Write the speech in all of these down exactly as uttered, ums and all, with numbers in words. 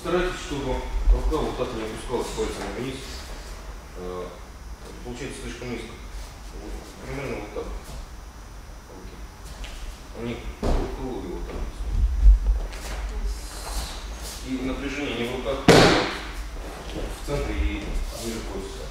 Постарайтесь, чтобы рука вот так не опускалась пальцами вниз. Получается слишком низко. Вот, примерно вот так. Они круглые вот так. И напряжение не в руках, а в центре и ниже пояса.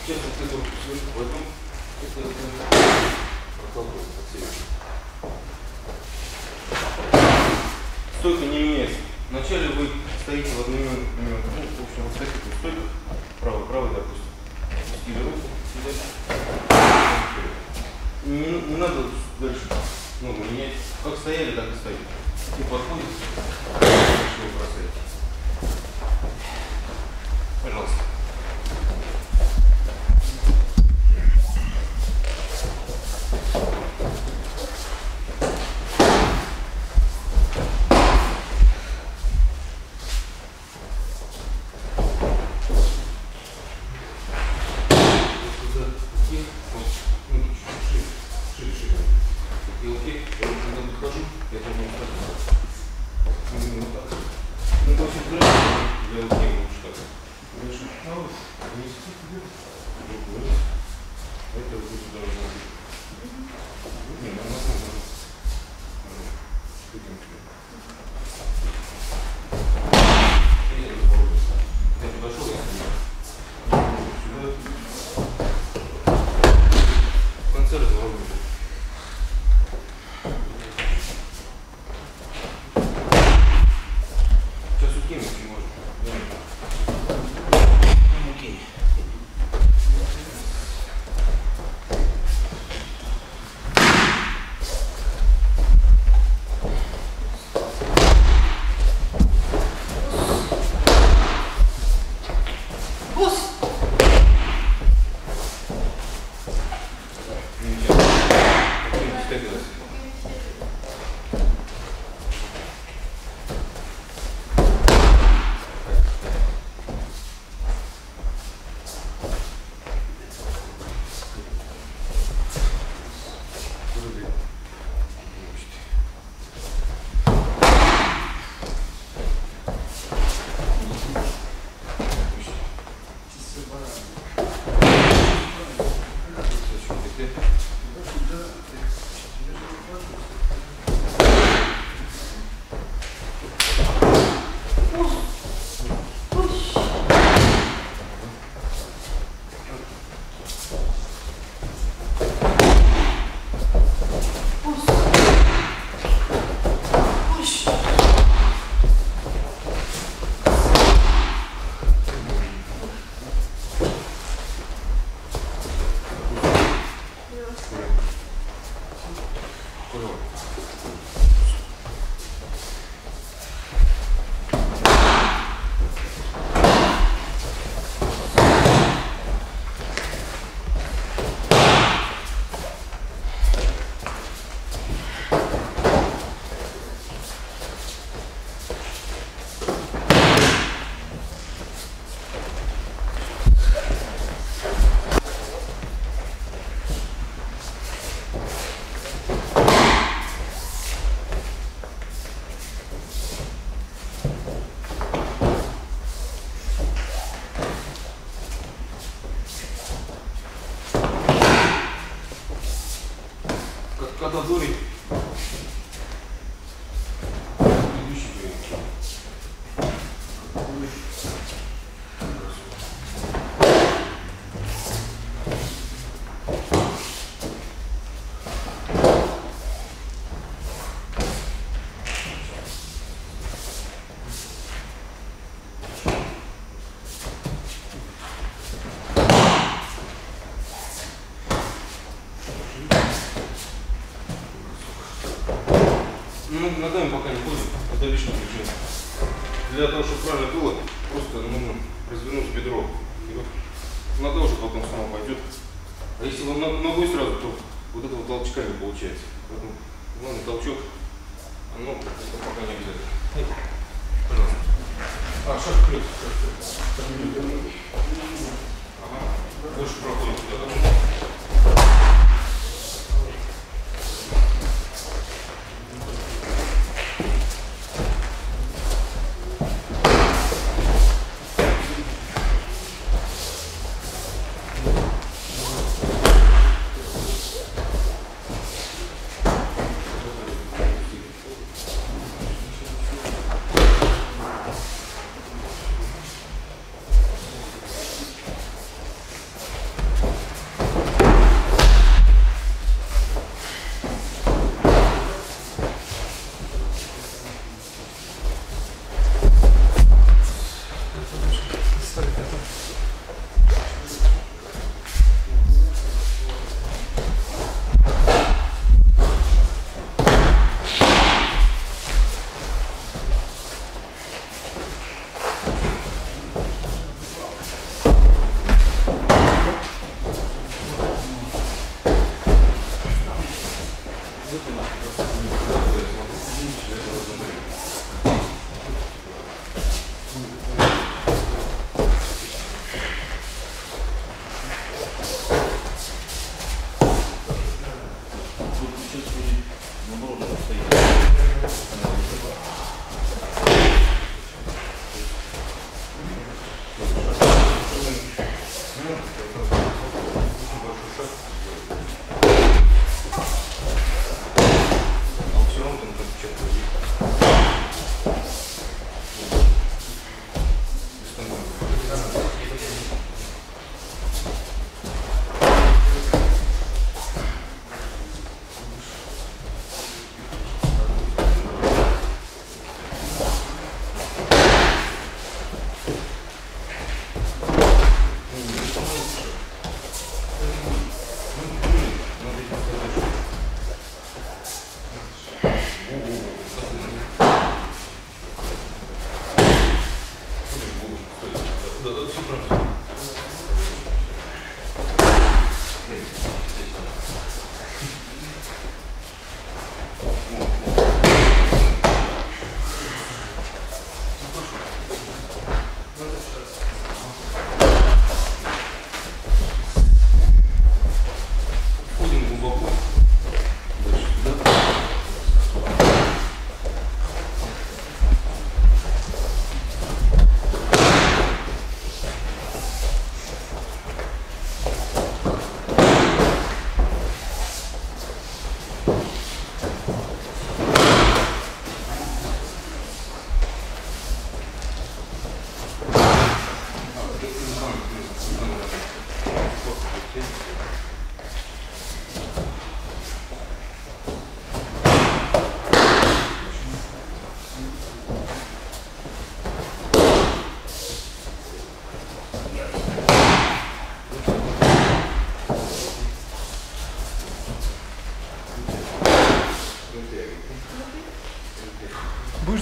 Сейчас вот эту сверху возьму, это проколкую под себя. Стойка не меняется. Вначале вы стоите в одноименном, ну, в общем, вот таких вот стойках, правый, правый, допустим, спустили руку, сюда. Не, не надо дальше ногу менять. Как стояли, так и стоите. И подходите, что вы бросаете. Пожалуйста. Когда дурить, предыдущий прием. Ну, ногами пока не ходим, это лишняя причина. Для того, чтобы правильно было, просто нужно развернуть бедро. Нога уже потом сама пойдет. А если вы ногой сразу, то вот этого толчка не получается. Поэтому главный толчок, оно пока не обязательно. Пожалуйста. А, шаг вперед. Ага. Больше проходит туда.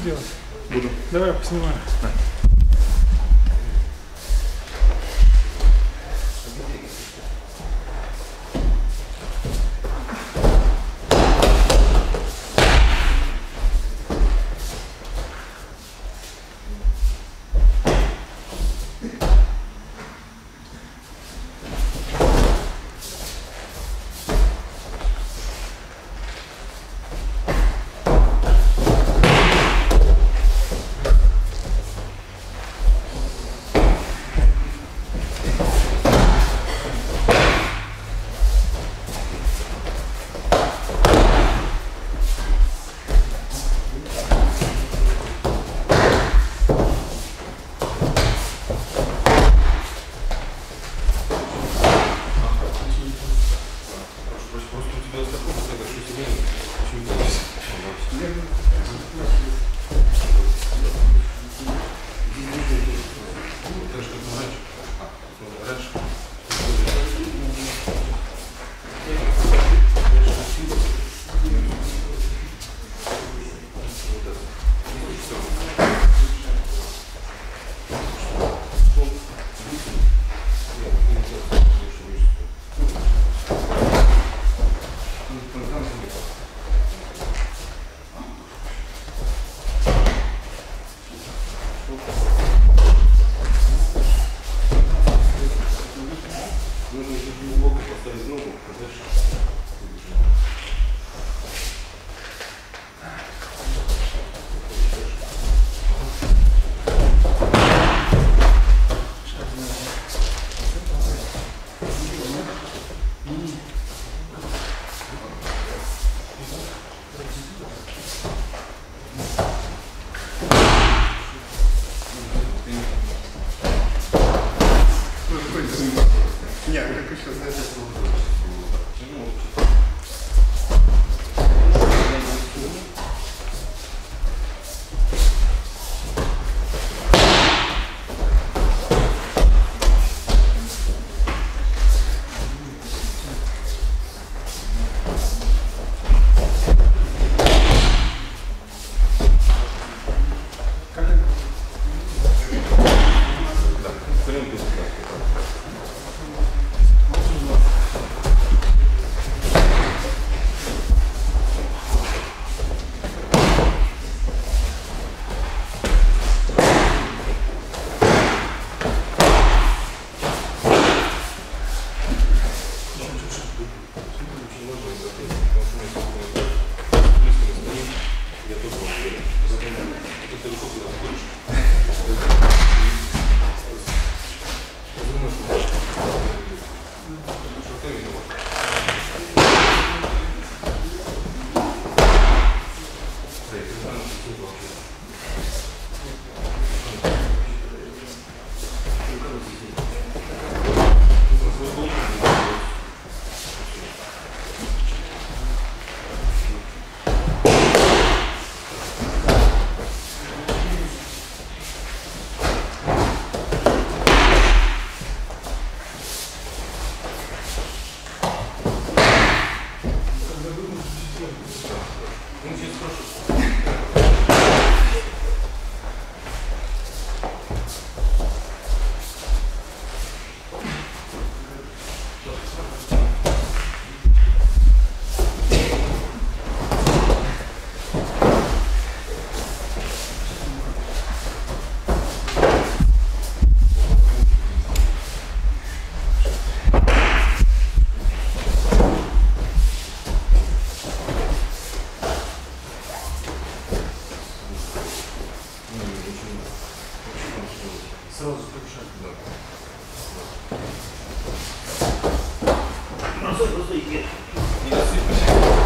делать? Буду. Давай поснимаю. Да. Сразу повышать. Да. Просто, просто и нет. Не рассыпайся.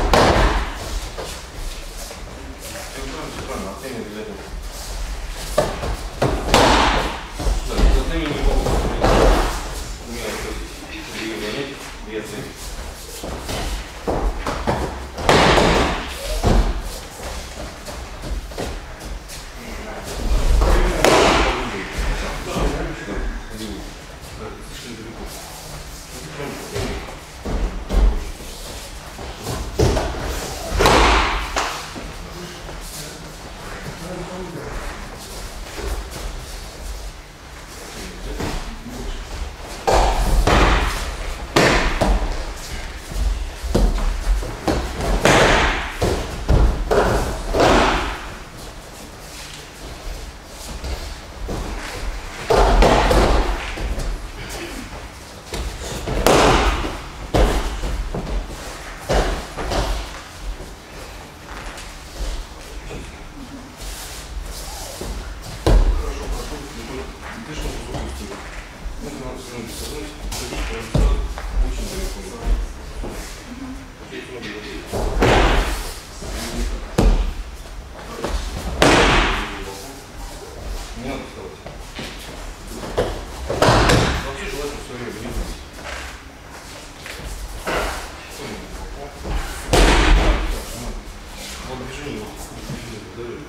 Все правильно, все правильно. Оценивай обязательно. Да, зацени не могу. У меня это две монеты, две оценки. Слишком далеко. слишком высокую стену. Это надо все равно создать, сразу очень далеко. Здесь много людей. Не надо вставать. Вообще желательно все время не быть. Вот движение, вот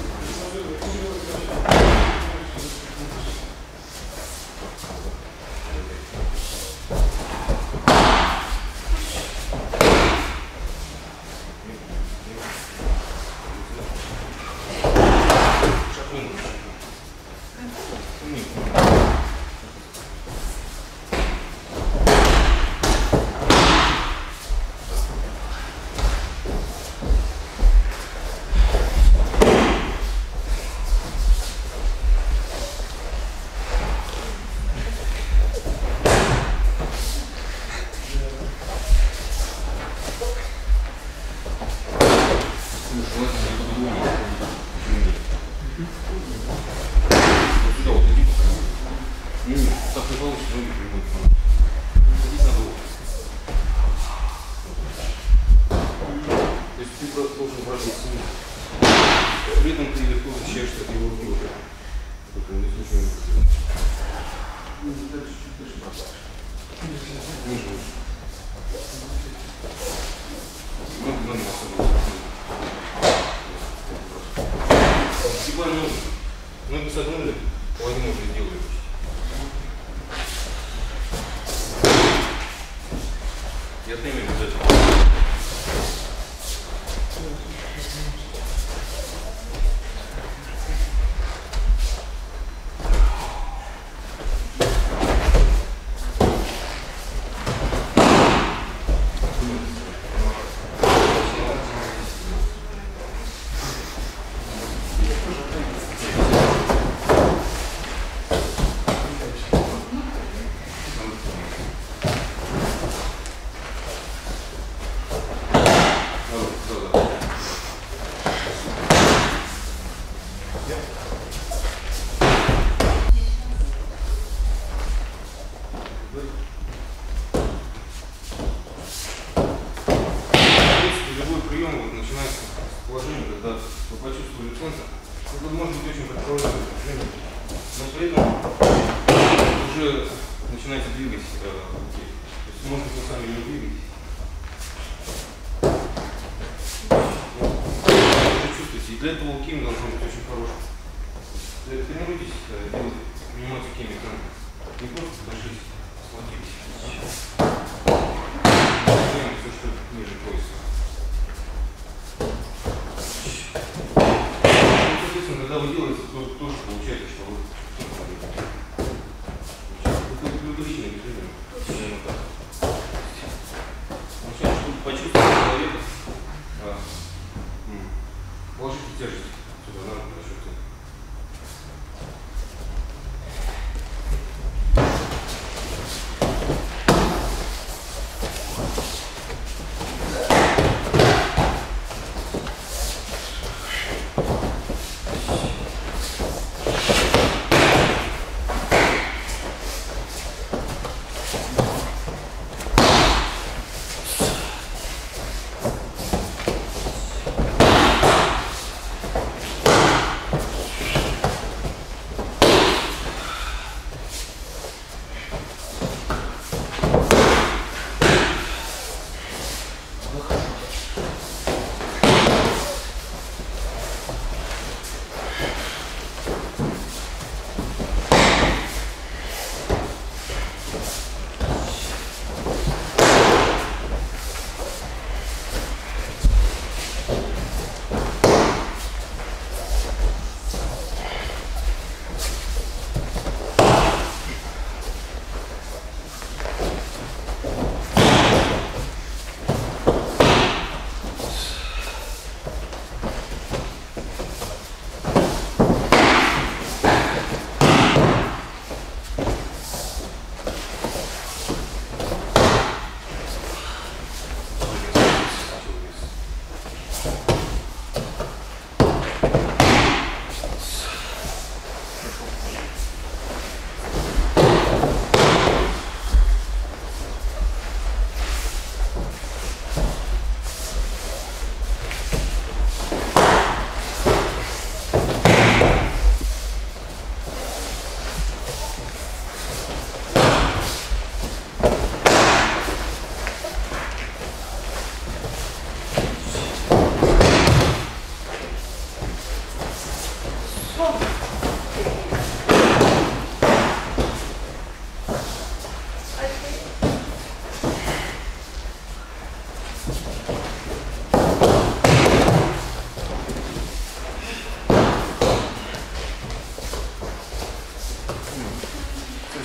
при этом ты легко защищаешься от его руки. Только не случайно. Дальше, чуть дальше бросаешь. Ниже, выше. Ноги, ноги особенно. Сгибай ноги. Ноги согнули, половину уже сделали. Я отнимем обязательно. Любой прием вот начинается с положения, когда вы почувствовали центр. Это может быть очень предположительное движение, но при этом уже начинаете двигать руки. То есть, может быть, вы сами не двигаетесь. Вы чувствуете. И для этого алкимия должна быть очень хорошая. Тренируйтесь делать, принимать алкимию центр. Не просто держись, схватитесь. Делаем все, что ниже пояса. Когда вы делаете, то тоже получается, что вы это предыдущее движение. Сначала, чтобы почувствовать человека, а, положите тяжесть сюда, на руку, на счет.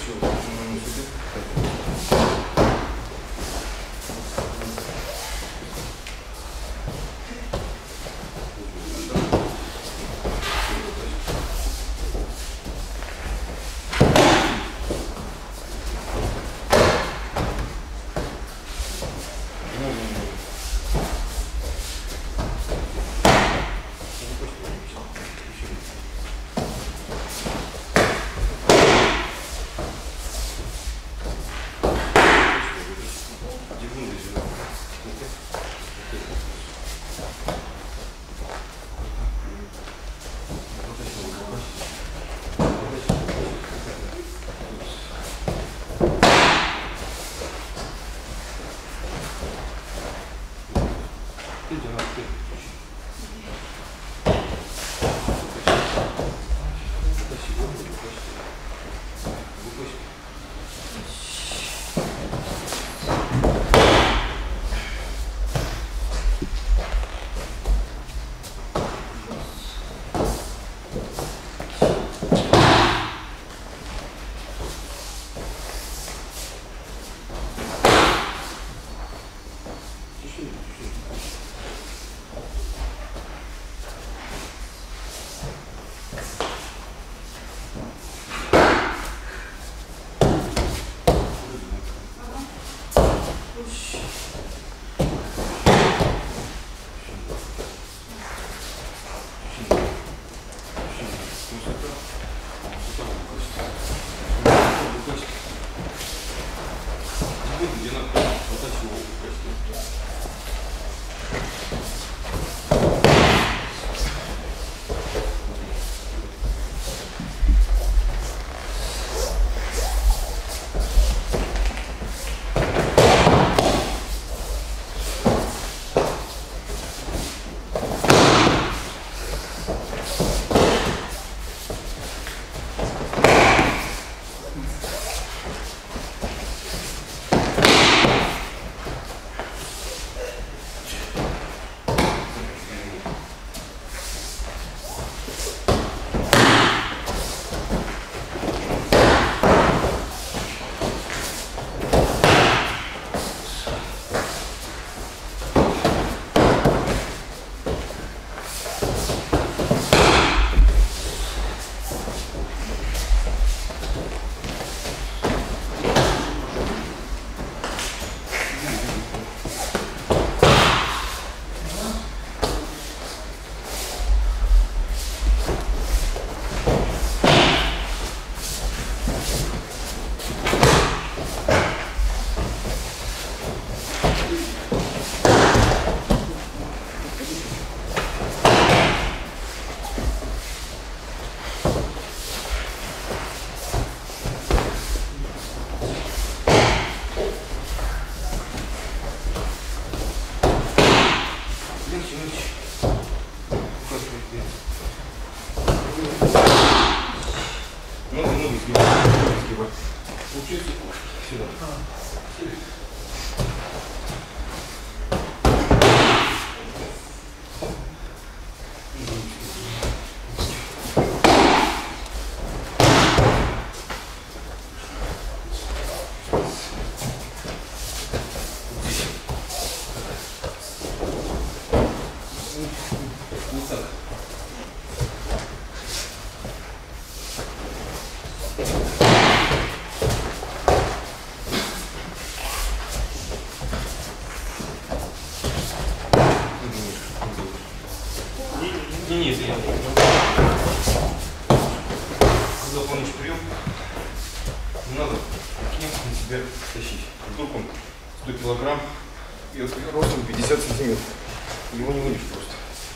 килограмм и вот ростом пятьдесят сантиметров. Его не вынешь просто.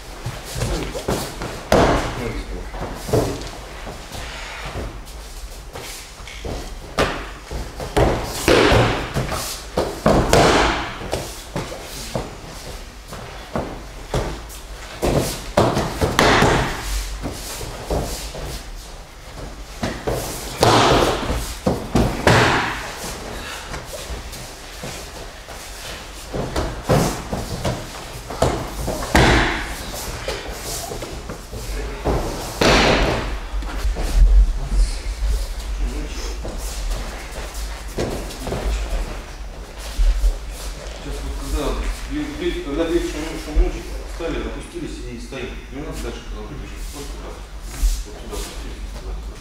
Ноги сбивай. стоим. Не надо дальше головой движется. Просто так. Вот сюда опустились. Туда, туда.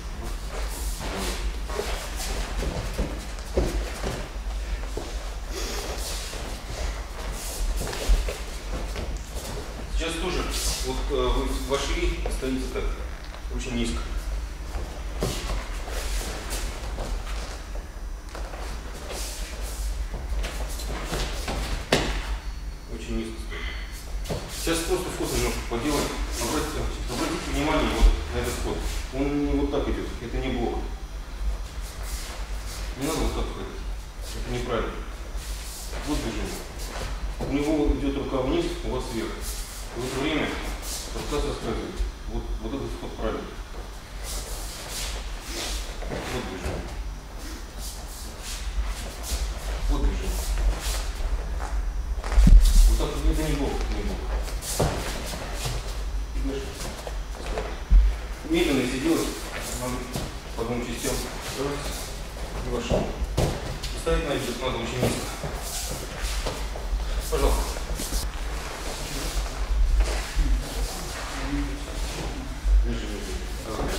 Сейчас тоже, вот вы вошли, стоите так, очень низко. Очень низко стоит. Сейчас просто вход немножко поделаем. Обратите, обратите внимание вот на этот вход. Он не вот так идет, это не блок. Не надо вот так ходить. Это неправильно. Вот движение. У него идет рука вниз, у вас вверх. В это время рука соскальзывает. Вот, вот этот вход правильный. Вот движение. Вот движение. Вот так, это не блок, не блок. Медленно, если делать, надо по двум частям. И вошел. Ставить на это надо очень низко. Пожалуйста. Ниже, ниже. Давай.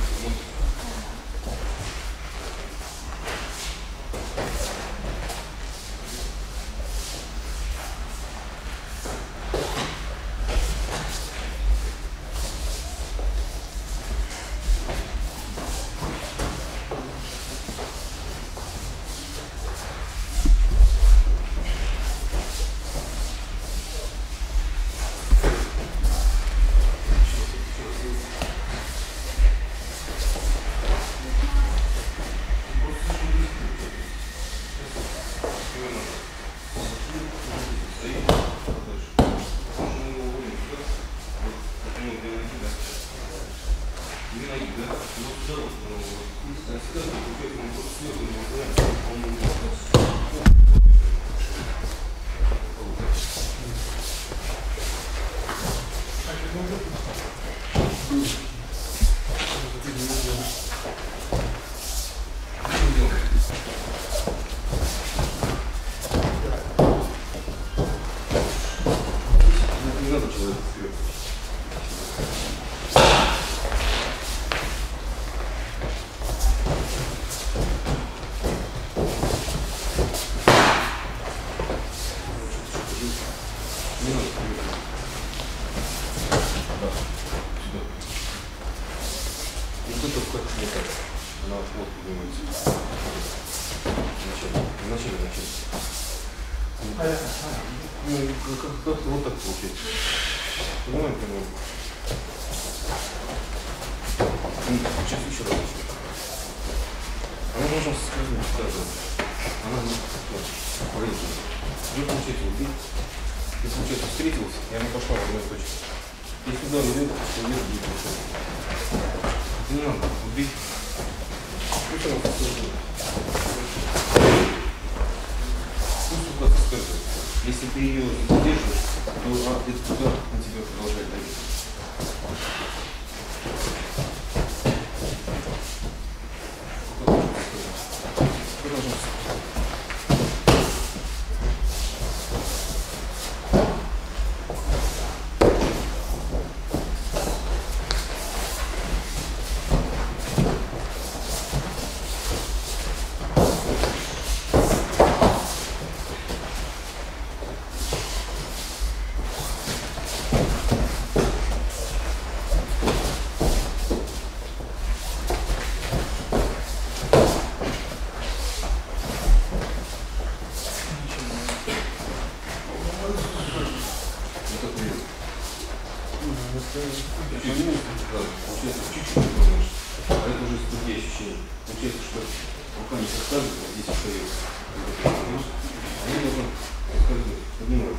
Как-то вот так получается. Понимаем, понимаем. Сейчас еще раз. Она должна соскользнуть. Да, да. Она не порезана. Вы, получается, вот здесь. Ты, получается, встретилась, и она пошла в одной точке. Если сюда идет, то вверх будет получаться. Не надо. Вот здесь. Пусть она соскользнет. Пусть рука соскользнет. Если ты ее задержишь, то а, это туда на тебя продолжает давить. Получается, чуть-чуть выполняешь, а это уже другие ощущения. Получается, что рука не соскальзывает, а здесь остается. Они должны соскальзывать, поднимать.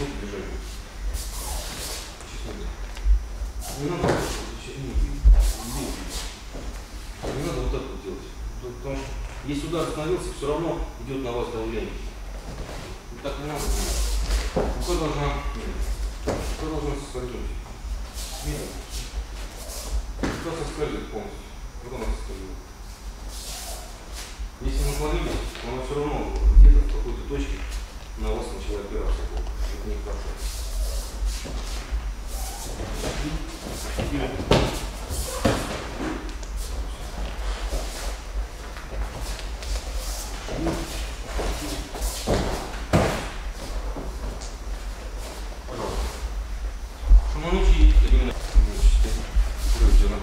Вот бежать. Не надо, не надо вот так вот делать. Потому что если удар остановился, все равно идет на вас давление. Так не надо делать. Рука должна, рука должна соскользнуть. Нет. Рука соскользит полностью. Вот она соскользила. Если наклонились, она все равно где-то в какой-то точке на вас начала опираться. Это не хорошо. Пожалуйста. Шуманучий именно выведено.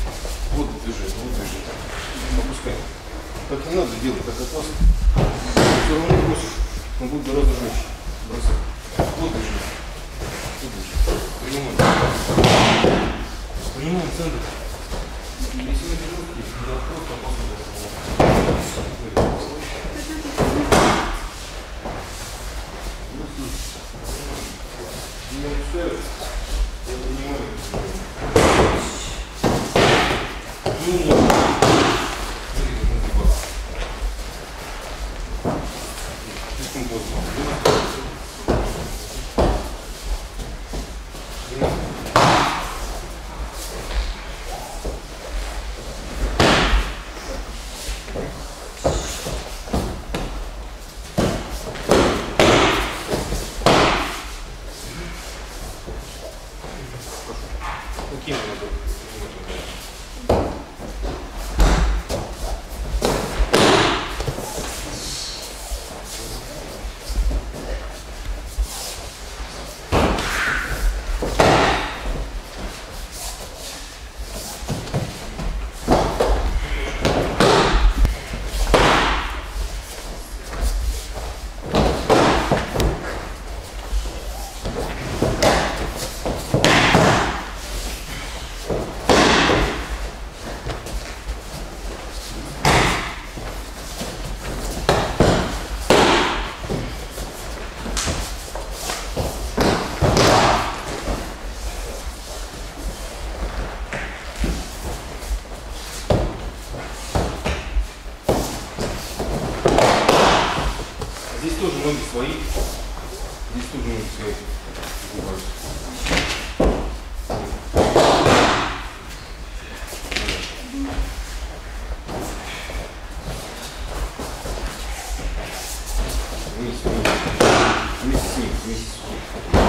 Вот движение, вот движение. Опускай. Так не надо делать, так опасно. Все равно не бросишь, он будет гораздо жестче. Бросай. Вот движение. Вот движение. Принимаем. Принимаем центр. Если не жесткий, да, просто опасно для самого. Не отпускаю. Я принимаю. Ну, слишком поздно. Каким надо? Здесь тоже ноги свои. Здесь тоже ноги свои. Вместе, вместе с ним, вместе с ним.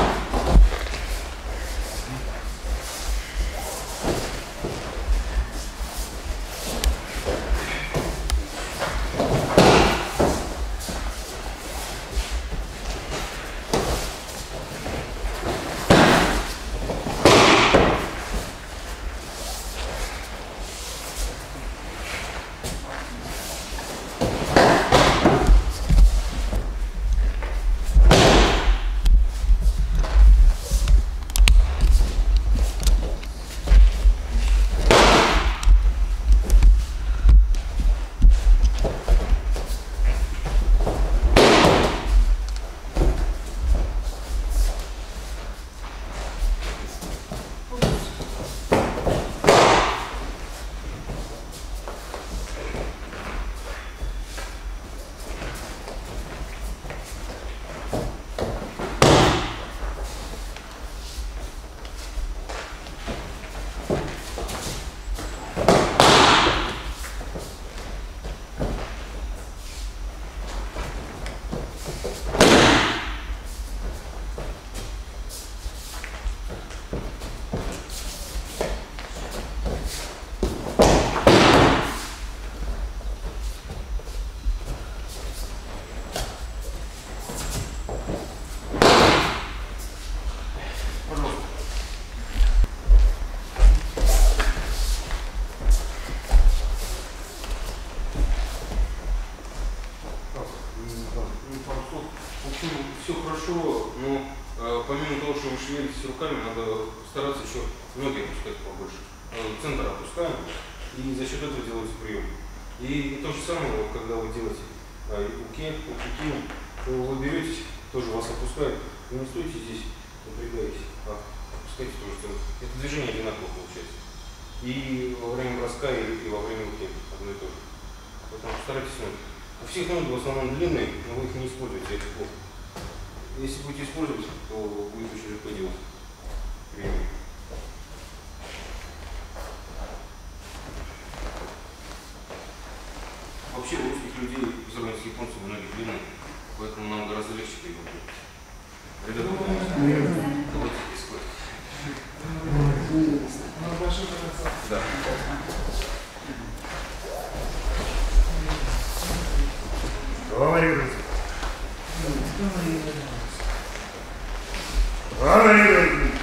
Все хорошо, но э, помимо того, что вы шевелитесь руками, надо стараться еще ноги опускать побольше. Э, центр опускаем, и за счет этого делается прием. И, и то же самое, когда вы делаете э, уки, уки, то вы берете, тоже вас опускает, вы не стойте здесь, напрягаетесь, а опускайте тоже центр. Это движение одинаково получается. И во время броска, и, и во время уки одно и то же. Поэтому старайтесь ноги. У всех ноги в основном длинные, но вы их не используете, это плохо. Если будете использовать, то будет очень легко делать прием. Вообще у русских людей, по сравнению с японцами, ноги длинные, поэтому нам гораздо легче прием делать. Ребята, давайте исходить. Да. Говори, говори.